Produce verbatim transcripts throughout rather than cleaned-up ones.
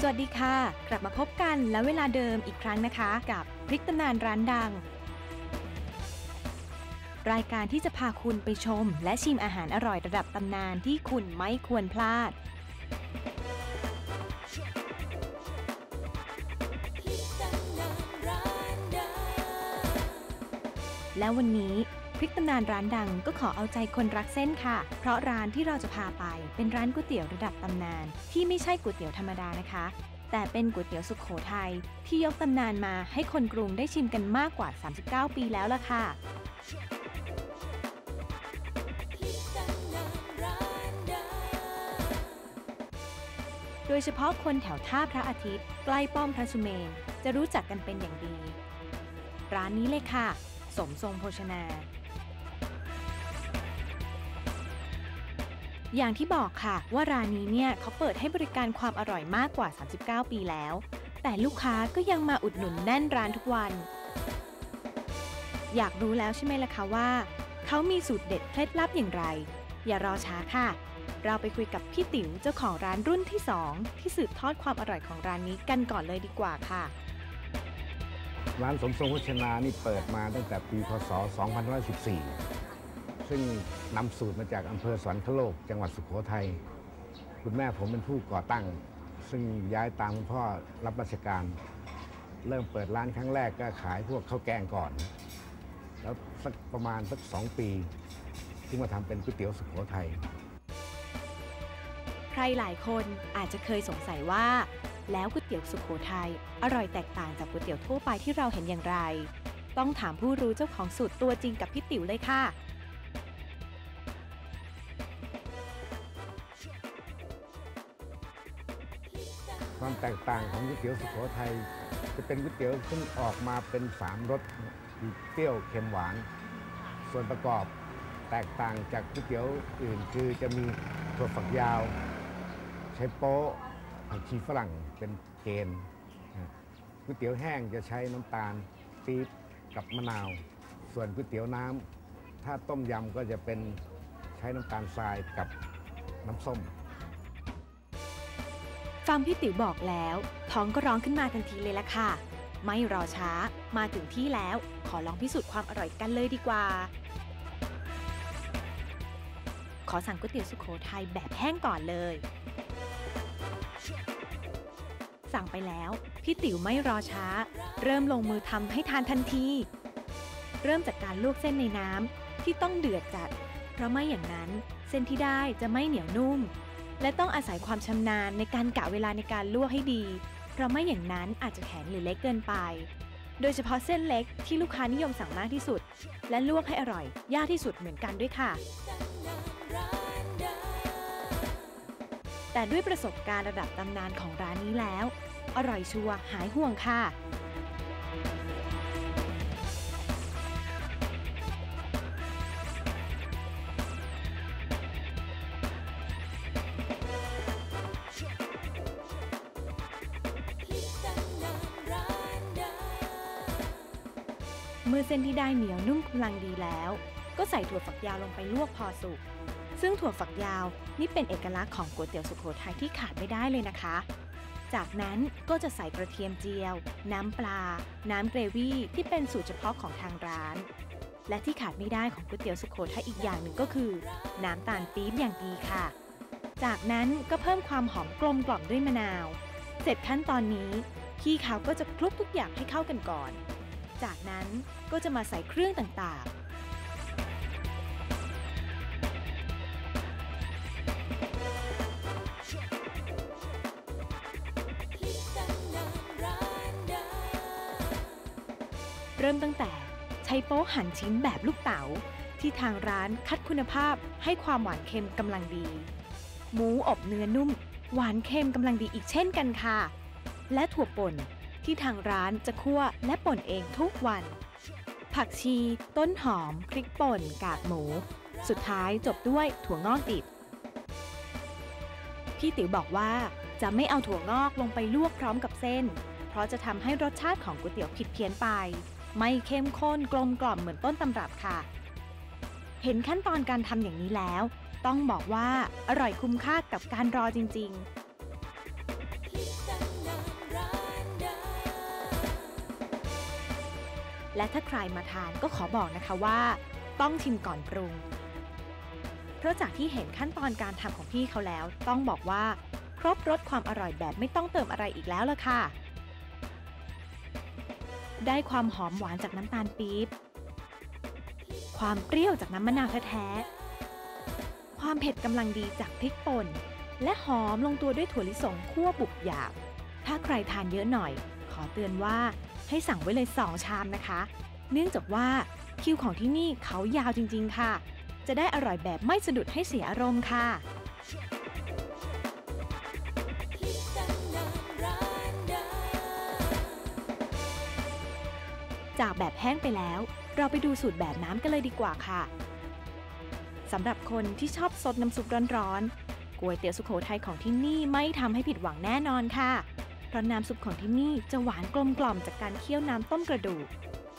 สวัสดีค่ะกลับมาพบกันและเวลาเดิมอีกครั้งนะคะกับพริกตำนานร้านดังรายการที่จะพาคุณไปชมและชิมอาหารอร่อยระดับตำนานที่คุณไม่ควรพลาดและวันนี้พริกตำนานร้านดังก็ขอเอาใจคนรักเส้นค่ะเพราะร้านที่เราจะพาไปเป็นร้านก๋วยเตี๋ยวระดับตำนานที่ไม่ใช่ก๋วยเตี๋ยวธรรมดานะคะแต่เป็นก๋วยเตี๋ยวสุโขทัยที่ยกตำนานมาให้คนกรุงได้ชิมกันมากกว่าสามสิบเก้าปีแล้วล่ะค่ะโดยเฉพาะคนแถวท่าพระอาทิตย์ใกล้ป้อมพระสุเมนจะรู้จักกันเป็นอย่างดีร้านนี้เลยค่ะสมทรงโภชนาอย่างที่บอกค่ะว่าร้านนี้เนี่ยเขาเปิดให้บริการความอร่อยมากกว่าสามสิบเก้าปีแล้วแต่ลูกค้าก็ยังมาอุดหนุนแน่นร้านทุกวันอยากรู้แล้วใช่ไหมล่ะคะว่าเขามีสูตรเด็ดเคล็ดลับอย่างไรอย่ารอช้าค่ะเราไปคุยกับพี่ติ๋วเจ้าของร้านรุ่นที่สองที่สืบทอดความอร่อยของร้านนี้กันก่อนเลยดีกว่าค่ะร้านสมทรงโภชนานี่เปิดมาตั้งแต่ปีพ.ศ. สองพันห้าร้อยสิบสี่ซึ่งนำสูตรมาจากอำเภอสวรรคโลกจังหวัดสุโขทัยคุณแม่ผมเป็นผู้ก่อตั้งซึ่งย้ายตามคุณพ่อรับราชการเริ่มเปิดร้านครั้งแรกก็ขายพวกข้าวแกงก่อนแล้วสักประมาณสักสองปีที่มาทำเป็นก๋วยเตี๋ยวสุโขทัยใครหลายคนอาจจะเคยสงสัยว่าแล้วก๋วยเตี๋ยวสุโขทัยอร่อยแตกต่างจากก๋วยเตี๋ยวทั่วไปที่เราเห็นอย่างไรต้องถามผู้รู้เจ้าของสูตรตัวจริงกับพี่ติ๋วเลยค่ะความแตกต่างของก๋วยเตี๋ยวสุโขทัยจะเป็นก๋วยเตี๋ยวซึ่งออกมาเป็นสามรสเปรี้ยวเค็มหวานส่วนประกอบแตกต่างจากก๋วยเตี๋ยวอื่นคือจะมีถั่วฝักยาวใช้โป๊ะผักชีฝรั่งเป็นเกณฑ์ก๋วยเตี๋ยวแห้งจะใช้น้ำตาลปี๊บกับมะนาวส่วนก๋วยเตี๋ยวน้ำถ้าต้มยำก็จะเป็นใช้น้ำตาลทรายกับน้ำส้มฟังพี่ติ๋วบอกแล้วท้องก็ร้องขึ้นมาทันทีเลยละค่ะไม่รอช้ามาถึงที่แล้วขอลองพิสูจน์ความอร่อยกันเลยดีกว่าขอสั่งก๋วยเตี๋ยวสุโขทัยแบบแห้งก่อนเลยสั่งไปแล้วพี่ติ๋วไม่รอช้าเริ่มลงมือทำให้ทานทันทีเริ่มจากการลวกเส้นในน้ำที่ต้องเดือดจัดเพราะไม่อย่างนั้นเส้นที่ได้จะไม่เหนียวนุ่มและต้องอาศัยความชำนาญในการกะเวลาในการลวกให้ดีเพราะไม่อย่างนั้นอาจจะแข็งหรือเล็กเกินไปโดยเฉพาะเส้นเล็กที่ลูกค้านิยมสั่งมากที่สุดและลวกให้อร่อยยากที่สุดเหมือนกันด้วยค่ะแต่ด้วยประสบการณ์ระดับตำนานของร้านนี้แล้วอร่อยชัวร์หายห่วงค่ะเมื่อเส้นที่ได้เหนียวนุ่มกำลังดีแล้วก็ใส่ถั่วฝักยาวลงไปลวกพอสุกซึ่งถั่วฝักยาวนี่เป็นเอกลักษณ์ของก๋วยเตี๋ยวสุโขทัยที่ขาดไม่ได้เลยนะคะจากนั้นก็จะใส่กระเทียมเจียวน้ำปลาน้ำเกรวี่ที่เป็นสูตรเฉพาะของทางร้านและที่ขาดไม่ได้ของก๋วยเตี๋ยวสุโขทัยอีกอย่างหนึ่งก็คือน้ำตาลปี๊บอย่างดีค่ะจากนั้นก็เพิ่มความหอมกลมกล่อมด้วยมะนาวเสร็จขั้นตอนนี้พี่เขาก็จะคลุกทุกอย่างให้เข้ากันก่อนจากนั้นก็จะมาใส่เครื่องต่างๆเริ่มตั้งแต่ใช้โป๊ะหั่นชิ้นแบบลูกเต๋าที่ทางร้านคัดคุณภาพให้ความหวานเค็มกำลังดีหมูอบเนื้อนุ่มหวานเค็มกำลังดีอีกเช่นกันค่ะและถั่วป่นที่ทางร้านจะคั่วและป่นเองทุกวันผักชีต้นหอมพริกป่นกากหมูสุดท้ายจบด้วยถั่วงอกดิบพี่ติ๋วบอกว่าจะไม่เอาถั่วงอกลงไปลวกพร้อมกับเส้นเพราะจะทำให้รสชาติของก๋วยเตี๋ยวผิดเพี้ยนไปไม่เข้มข้นกลมกล่อมเหมือนต้นตำรับค่ะเห็นขั้นตอนการทำอย่างนี้แล้วต้องบอกว่าอร่อยคุ้มค่ากับการรอจริงๆและถ้าใครมาทานก็ขอบอกนะคะว่าต้องชิมก่อนปรุงเพราะจากที่เห็นขั้นตอนการทำของพี่เขาแล้วต้องบอกว่าครบรสความอร่อยแบบไม่ต้องเติมอะไรอีกแล้วล่ะค่ะได้ความหอมหวานจากน้ำตาลปี๊บความเปรี้ยวจากน้ำมะนาวแท้ๆความเผ็ดกำลังดีจากพริกป่นและหอมลงตัวด้วยถั่วลิสงคั่วบุบหยาบถ้าใครทานเยอะหน่อยขอเตือนว่าให้สั่งไว้เลยสองชามนะคะเนื่องจากว่าคิวของที่นี่เขายาวจริงๆค่ะจะได้อร่อยแบบไม่สะดุดให้เสียอารมณ์ค่ะจากแบบแห้งไปแล้วเราไปดูสูตรแบบน้ำกันเลยดีกว่าค่ะสำหรับคนที่ชอบซดน้ำซุปร้อนๆก๋วยเตี๋ยวสุโขทัยของที่นี่ไม่ทำให้ผิดหวังแน่นอนค่ะเพราะน้ำซุปของที่นี่จะหวานกลมกล่อมจากการเคี่ยวน้ำต้มกระดูก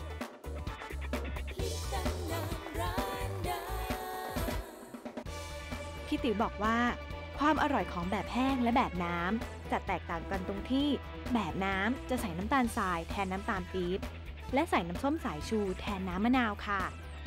พี่ติ๋วบอกว่าความอร่อยของแบบแห้งและแบบน้ำจะแตกต่างกันตรงที่แบบน้ำจะใส่น้ำตาลทรายแทนน้ำตาลปี๊บและใส่น้ำส้มสายชูแทนน้ำมะนาวค่ะ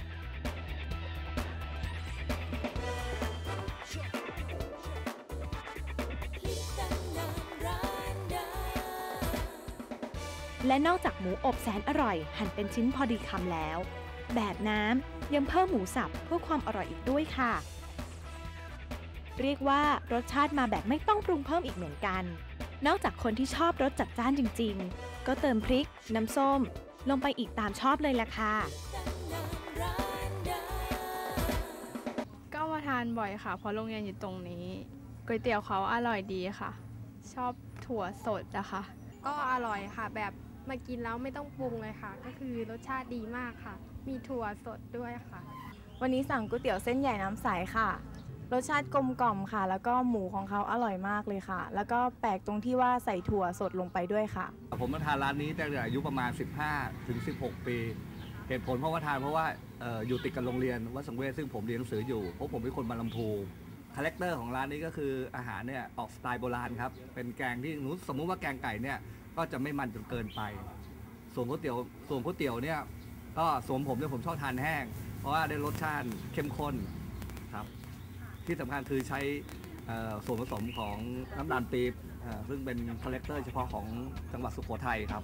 และนอกจากหมูอบแสนอร่อยหั่นเป็นชิ้นพอดีคำแล้วแบบน้ำยังเพิ่มหมูสับเพื่อความอร่อยอีกด้วยค่ะเรียกว่ารสชาติมาแบบไม่ต้องปรุงเพิ่มอีกเหมือนกันนอกจากคนที่ชอบรสจัดจ้านจริงๆก็เติมพริกน้ำส้มลงไปอีกตามชอบเลยล่ะค่ะก็มาทานบ่อยค่ะเพราะโรงเรียนอยู่ตรงนี้ก๋วยเตี๋ยวเขาอร่อยดีค่ะชอบถั่วสดอะค่ะก็อร่อยค่ะแบบมากินแล้วไม่ต้องปรุงเลยค่ะก็คือรสชาติดีมากค่ะมีถั่วสดด้วยค่ะวันนี้สั่งก๋วยเตี๋ยวเส้นใหญ่น้ำใสค่ะรสชาติกลมกล่อมค่ะแล้วก็หมูของเขาอร่อยมากเลยค่ะแล้วก็แปลกตรงที่ว่าใส่ถั่วสดลงไปด้วยค่ะผมมาทานร้านนี้ตั้งแต่อายุประมาณสิบห้าถึงสิบหกปีเหตุผลเพราะว่าทานเพราะว่า อ, ออยู่ติดกับโรงเรียนวัดสังเวชซึ่งผมเรียนหนังสืออยู่เพราะผมเป็นคนบางลำพูคาแรคเตอร์ของร้านนี้ก็คืออาหารเนี่ยออกสไตล์โบราณครับเป็นแกงที่สมมุติว่าแกงไก่เนี่ยก็จะไม่มันจนเกินไปส่วนก๋วยเตี๋ยวส่วนก๋วยเตี๋ยวเนี่ยก็สวมผมเนี่ยผมชอบทานแห้งเพราะว่าได้รสชาติเข้มข้นครับที่สำคัญคือใช้ส่วนผสมของน้ำตาลปี๊บซึ่งเป็นคาแรคเตอร์เฉพาะของจังหวัดสุโขทัยครับ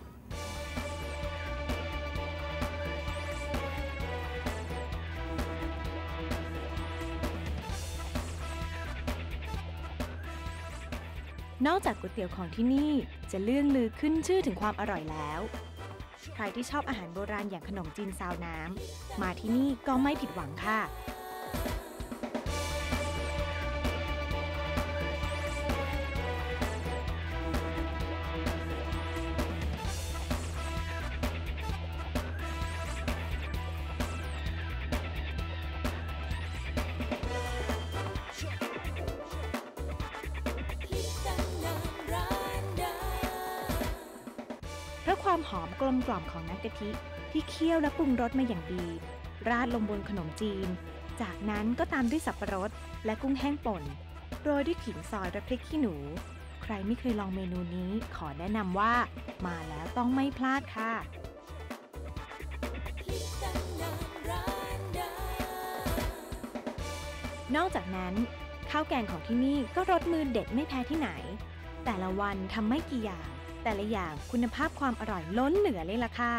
นอกจากก๋วยเตี๋ยวของที่นี่จะเลื่องลือขึ้นชื่อถึงความอร่อยแล้วใครที่ชอบอาหารโบราณอย่างขนมจีนซาวน้ำมาที่นี่ก็ไม่ผิดหวังค่ะเพราะความหอมกลมกล่อมของน้ำกะทิที่เคี่ยวและปรุงรสมาอย่างดีราดลงบนขนมจีนจากนั้นก็ตามด้วยสับปะรดและกุ้งแห้งป่นโรยด้วยขิงซอยและพริกขี้หนูใครไม่เคยลองเมนูนี้ขอแนะนำว่ามาแล้วต้องไม่พลาดค่ะนอกจากนั้นข้าวแกงของที่นี่ก็รสมือเด็ดไม่แพ้ที่ไหนแต่ละวันทำไม่กี่อย่างแต่ละอย่างคุณภาพความอร่อยล้นเหลือเลยล่ะค่ะ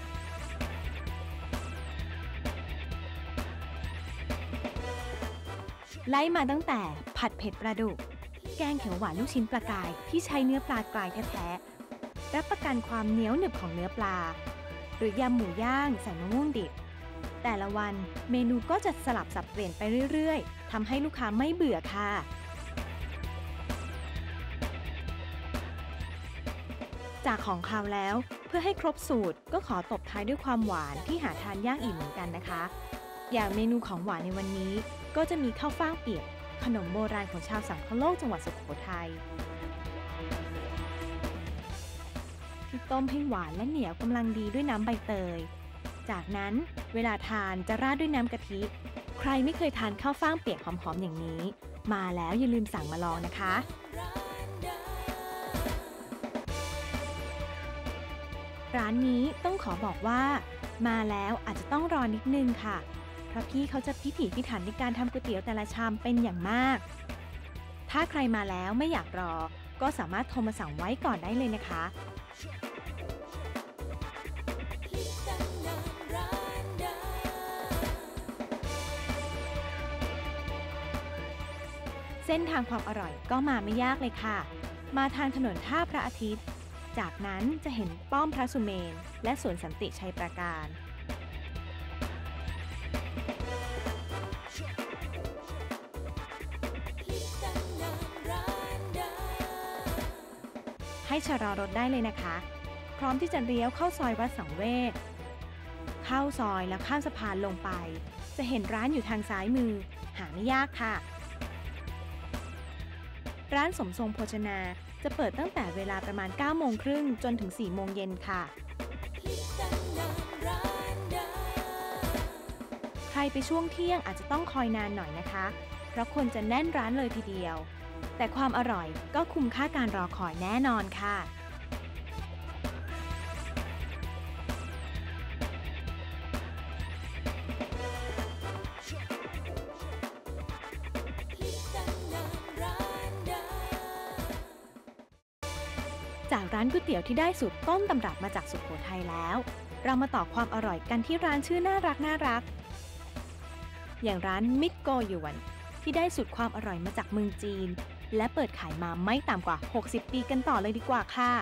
ไล่มาตั้งแต่ผัดเผ็ดปลาดุกแกงเขียวหวานลูกชิ้นปลากายที่ใช้เนื้อปลากรายแท้ๆรับประกันความเหนียวหนึบของเนื้อปลาหรือยำหมูย่างใส่มะม่วงดิบแต่ละวันเมนูก็จะสลับสับเปลี่ยนไปเรื่อยๆทำให้ลูกค้าไม่เบื่อค่ะจากของคาวแล้วเพื่อให้ครบสูตรก็ขอตบท้ายด้วยความหวานที่หาทานยากอีกเหมือนกันนะคะอย่างเมนูของหวานในวันนี้ก็จะมีข้าวฟ่างเปียกขนมโบราณของชาวสังคโลกจังหวัดสุโขทัยที่ต้มให้หวานและเหนียวกำลังดีด้วยน้ำใบเตยจากนั้นเวลาทานจะราดด้วยน้ำกะทิใครไม่เคยทานข้าวฟ่างเปียกหอมๆอย่างนี้มาแล้วอย่าลืมสั่งมาลองนะคะร้านนี้ต้องขอบอกว่ามาแล้วอาจจะต้องรอนิดนึงค่ะเพราะพี่เขาจะพิถีพิถันในการทำก๋วยเตี๋ยวแต่ละชามเป็นอย่างมากถ้าใครมาแล้วไม่อยากรอก็สามารถโทรมาสั่งไว้ก่อนได้เลยนะคะเส้นทางความอร่อยก็มาไม่ยากเลยค่ะมาทางถนนท่าพระอาทิตย์จากนั้นจะเห็นป้อมพระสุเมนและสวนสันติชัยปราการให้ชะลอรถได้เลยนะคะพร้อมที่จะเลี้ยวเข้าซอยวัดสังเวชเข้าซอยแล้วข้ามสะพานลงไปจะเห็นร้านอยู่ทางซ้ายมือหาไม่ยากค่ะร้านสมทรงโภชนาจะเปิดตั้งแต่เวลาประมาณ เก้าโมงครึ่ง จนถึง สี่โมงเย็นค่ะ ใครไปช่วงเที่ยงอาจจะต้องคอยนานหน่อยนะคะ เพราะคนจะแน่นร้านเลยทีเดียว แต่ความอร่อยก็คุ้มค่าการรอคอยแน่นอนค่ะ จากร้านก๋วยเตี๋ยวที่ได้สูตรต้นตำรับมาจากสุโขทัยแล้ว เรามาต่อความอร่อยกันที่ร้านชื่อน่ารักน่ารักอย่างร้านมิตรโกหยวนที่ได้สูตรความอร่อยมาจากเมืองจีนและเปิดขายมาไม่ต่ำกว่าหกสิบปีกันต่อเลยดีกว่าค่ะ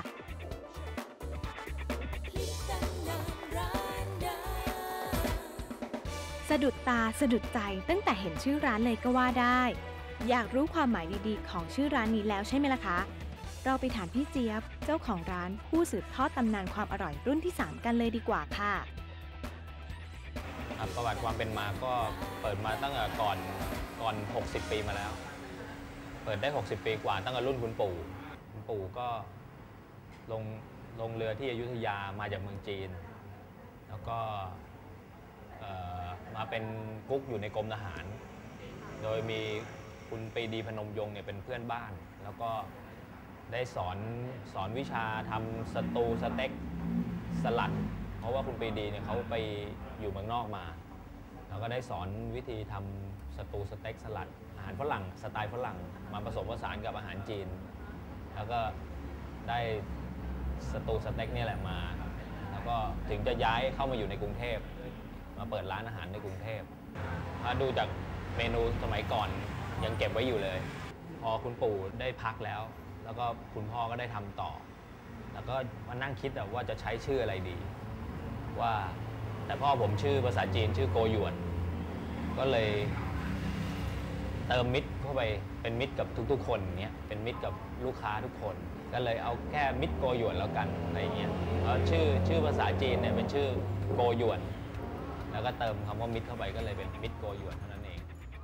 สะดุดตาสะดุดใจตั้งแต่เห็นชื่อร้านเลยก็ว่าได้อยากรู้ความหมายดีๆของชื่อร้านนี้แล้วใช่ไหมล่ะคะเราไปถามพี่เจี๊ยบเจ้าของร้านผู้สืบทอดตำนานความอร่อยรุ่นที่สามกันเลยดีกว่าค่ะครับประวัติความเป็นมาก็เปิดมาตั้งแต่ก่อนก่อนหกสิบปีมาแล้วเปิดได้หกสิบปีกว่าตั้งแต่รุ่นคุณปู่คุณปู่ก็ลงลงเรือที่อยุธยามาจากเมืองจีนแล้วก็มาเป็นกุ๊กอยู่ในกรมทหารโดยมีคุณปรีดีพนมยงค์เนี่ยเป็นเพื่อนบ้านแล้วก็ได้สอนสอนวิชาทำสตูสเต็กสลัดเพราะว่าคุณปรีดีเนี่ยเขาไปอยู่เมืองนอกมาแล้วก็ได้สอนวิธีทำสตูสเต็กสลัดอาหารฝรั่งสไตล์ฝรั่งมาผสมผสานกับอาหารจีนแล้วก็ได้สตูสเต็กนี่แหละมาแล้วก็ถึงจะย้ายเข้ามาอยู่ในกรุงเทพมาเปิดร้านอาหารในกรุงเทพถ้าดูจากเมนูสมัยก่อนยังเก็บไว้อยู่เลยพอคุณปู่ได้พักแล้วแล้วก็คุณพ่อก็ได้ทำต่อแล้วก็มานั่งคิดว่าจะใช้ชื่ออะไรดีว่าแต่พ่อผมชื่อภาษาจีนชื่อโกหยวนก็เลยเติมมิตรเข้าไปเป็นมิตรกับทุกๆคนเนี้ยเป็นมิตรกับลูกค้าทุกคนก็เลยเอาแค่มิตรโกหยวนแล้วกันอะไรเงี้ยแล้วชื่อชื่อภาษาจีนเนี่ยเป็นชื่อโกหยวนแล้วก็เติมคำว่ามิตรเข้าไปก็เลยเป็นมิตรโกหยวนเท่านั้นเอง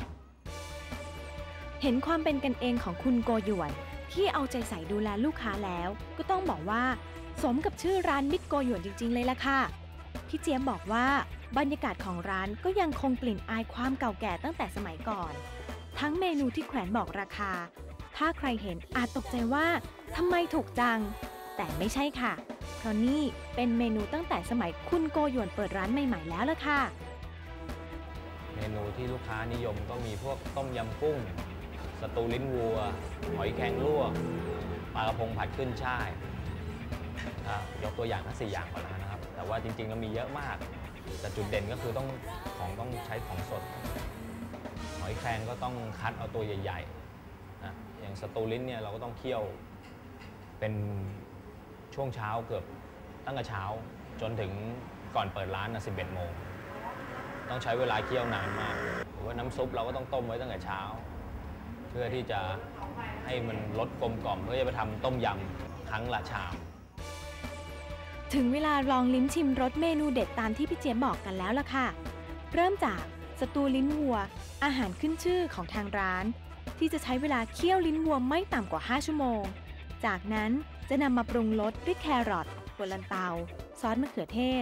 เห็นความเป็นกันเองของคุณโกหยวนที่เอาใจใส่ดูแลลูกค้าแล้วก็ต้องบอกว่าสมกับชื่อร้านมิตรโกหยวนจริงๆเลยล่ะค่ะพี่เจี๊ยบบอกว่าบรรยากาศของร้านก็ยังคงกลิ่นอายความเก่าแก่ตั้งแต่สมัยก่อนทั้งเมนูที่แขวนบอกราคาถ้าใครเห็นอาจตกใจว่าทำไมถูกจังแต่ไม่ใช่ค่ะเพราะนี่เป็นเมนูตั้งแต่สมัยคุณโกหยวนเปิดร้านใหม่ๆแล้วล่ะค่ะเมนูที่ลูกค้านิยมก็มีพวกต้มยำกุ้งสตูลิ้นวัวหอยแครงลวกปลากระพงผัดขึ้นช่ายยกตัวอย่างทั้งสี่อย่างก่อนแล้วนะครับแต่ว่าจริงๆก็มีเยอะมากแต่จุดเด่นก็คือต้องของต้องใช้ของสดหอยแครงก็ต้องคัดเอาตัวใหญ่ๆนะอย่างสตูลิ้นเนี่ยเราก็ต้องเคี่ยวเป็นช่วงเช้าเกือบตั้งแต่เช้าจนถึงก่อนเปิดร้านนะสิบเอ็ดโมงต้องใช้เวลาเคี่ยวนานมากหรือว่าน้ำซุปเราก็ต้องต้มไว้ตั้งแต่เช้าเพื่อที่จะให้มันรสกลมกล่อมเพื่อจะไปทำต้มยำครั้งละชามถึงเวลาลองลิ้มชิมรสเมนูเด็ดตามที่พี่เจี๊ยบบอกกันแล้วล่ะค่ะเริ่มจากสตูลิ้นวัวอาหารขึ้นชื่อของทางร้านที่จะใช้เวลาเคี่ยวลิ้นวัวไม่ต่ำกว่าห้าชั่วโมงจากนั้นจะนำมาปรุงรสด้วยแครอทถั่วลันเตาซอสมะเขือเทศ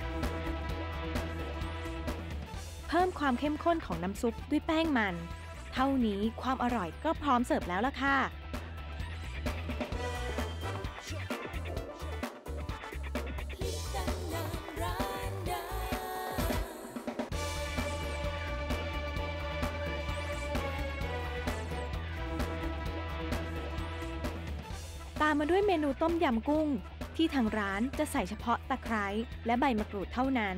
เพิ่มความเข้มข้นของน้ำซุปด้วยแป้งมันทท่านี้ความอร่อยก็พร้อมเสิร์ฟแล้วล่ะค่ะ ตามมาด้วยเมนูต้มยำกุ้งที่ทางร้านจะใส่เฉพาะตะไคร้และใบมะกรูดเท่านั้น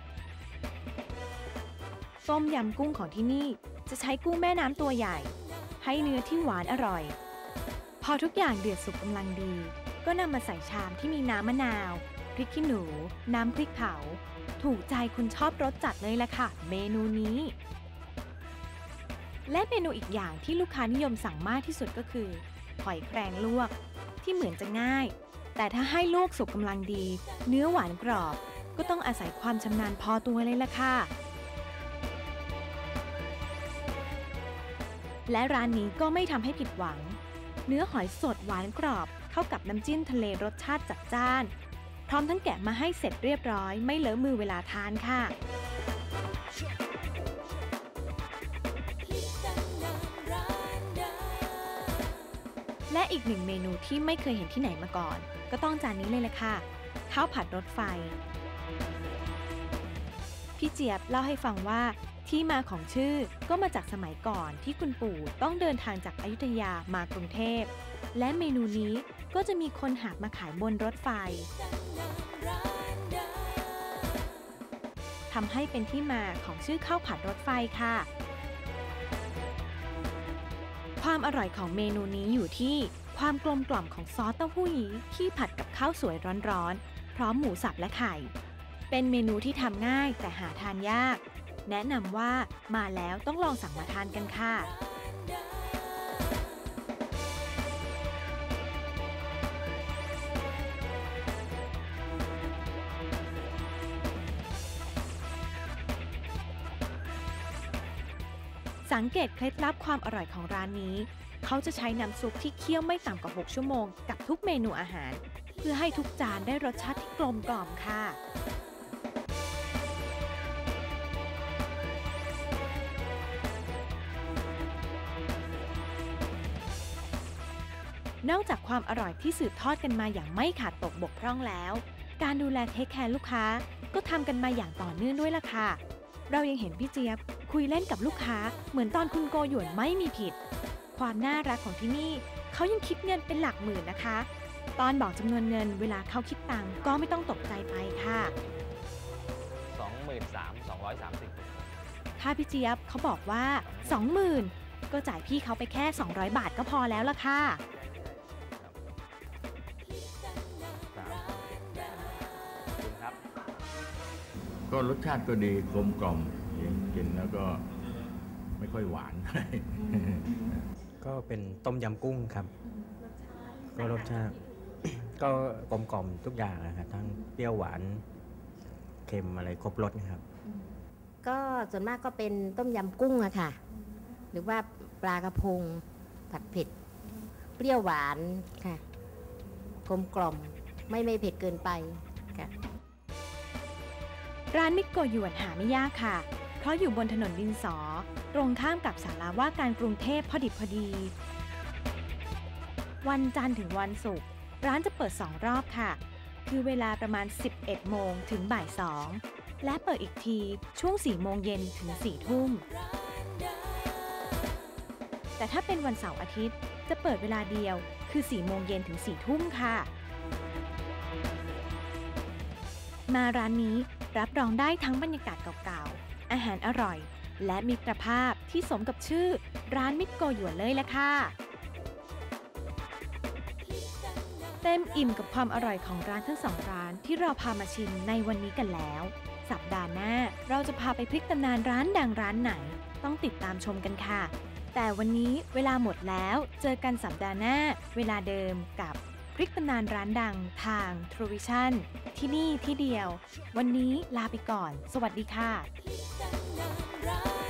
ต้มยำกุ้งของที่นี่จะใช้กุ้งแม่น้ำตัวใหญ่ให้เนื้อที่หวานอร่อยพอทุกอย่างเดือดสุกกำลังดีก็นำมาใส่ชามที่มีน้ำมะนาวพริกขี้หนูน้ำพริกเผาถูกใจคุณชอบรสจัดเลยล่ะค่ะเมนูนี้และเมนูอีกอย่างที่ลูกค้านิยมสั่งมากที่สุดก็คือหอยแครงลวกที่เหมือนจะง่ายแต่ถ้าให้ลวกสุกกำลังดีเนื้อหวานกรอบก็ต้องอาศัยความชำนาญพอตัวเลยล่ะค่ะและร้านนี้ก็ไม่ทำให้ผิดหวังเนื้อหอยสดหวานกรอบเข้ากับน้ำจิ้มทะเลรสชาติจัดจ้านพร้อมทั้งแกะมาให้เสร็จเรียบร้อยไม่เลอะมือเวลาทานค่ะและอีกหนึ่งเมนูที่ไม่เคยเห็นที่ไหนมาก่อนก็ต้องจานนี้เลยแหละค่ะข้าวผัดรถไฟพี่เจี๊ยบเล่าให้ฟังว่าที่มาของชื่อก็มาจากสมัยก่อนที่คุณปู่ต้องเดินทางจากอยุธยามากรุงเทพและเมนูนี้ก็จะมีคนหาบมาขายบนรถไฟทำให้เป็นที่มาของชื่อข้าวผัดรถไฟค่ะความอร่อยของเมนูนี้อยู่ที่ความกลมกล่อมของซอสเต้าหู้ยี้ที่ผัดกับข้าวสวยร้อนๆพร้อมหมูสับและไข่เป็นเมนูที่ทำง่ายแต่หาทานยากแนะนำว่ามาแล้วต้องลองสั่งมาทานกันค่ะสังเกตเคล็ดลับความอร่อยของร้านนี้เขาจะใช้น้ำซุปที่เคี่ยวไม่ต่ำกว่าหกชั่วโมงกับทุกเมนูอาหารเพื่อให้ทุกจานได้รสชาติที่กลมกล่อมค่ะนอกจากความอร่อยที่สืบทอดกันมาอย่างไม่ขาดตกบกพร่องแล้วการดูแลเทคแคร์ลูกค้าก็ทำกันมาอย่างต่อเนื่องด้วยล่ะค่ะเรายังเห็นพี่เจี๊ยบคุยเล่นกับลูกค้าเหมือนตอนคุณโกหยวนไม่มีผิดความน่ารักของที่นี่เขายังคิดเงินเป็นหลักหมื่นนะคะตอนบอกจำนวนเงินเวลาเขาคิดตังค์ก็ไม่ต้องตกใจไปค่ะสองหมื่นสามพันสองร้อยสามสิบถ้าพี่เจี๊ยบเขาบอกว่า สองหมื่น ก็จ่ายพี่เขาไปแค่สองร้อยบาทก็พอแล้วล่ะค่ะก็รสชาติก็ดีกลมกล่อมกินแล้วก็ไม่ค่อยหวานก็เป็นต้มยำกุ้งครับก็รสชาติ ก็กลมกล่อมทุกอย่างนะครับทั้งเปรี้ยวหวานเค็มอะไรครบรสนะครับก็ส่วนมากก็เป็นต้มยำกุ้งอะค่ะหรือว่าปลากระพงผัดเผ็ดเปรี้ยวหวานค่ะกลมกล่อมไม่ไม่เผ็ดเกินไปค่ะร้านมิโกะหยวนหาไม่ยากค่ะเพราะอยู่บนถนนดินสอตรงข้ามกับศาลาว่าการกรุงเทพพอดิบพอดีวันจันทร์ถึงวันศุกร์ร้านจะเปิดสองรอบค่ะคือเวลาประมาณสิบเอ็ดโมงถึงบ่ายสองและเปิดอีกทีช่วงสี่โมงเย็นถึงสี่ทุ่มแต่ถ้าเป็นวันเสาร์อาทิตย์จะเปิดเวลาเดียวคือสี่โมงเย็นถึงสี่ทุ่มค่ะมาร้านนี้รับรองได้ทั้งบรรยากาศเก่าๆอาหารอร่อยและมิตรภาพที่สมกับชื่อร้านมิโกะหยวนเลยแหละค่ะเต็มอิ่มกับความอร่อยของร้านทั้งสองร้านที่เราพามาชิมในวันนี้กันแล้วสัปดาห์หน้าเราจะพาไปพลิกตำนานร้านดังร้านไหนต้องติดตามชมกันค่ะแต่วันนี้เวลาหมดแล้วเจอกันสัปดาห์หน้าเวลาเดิมกับพลิกตำนานร้านดังทาง True Vision ที่นี่ที่เดียววันนี้ลาไปก่อนสวัสดีค่ะ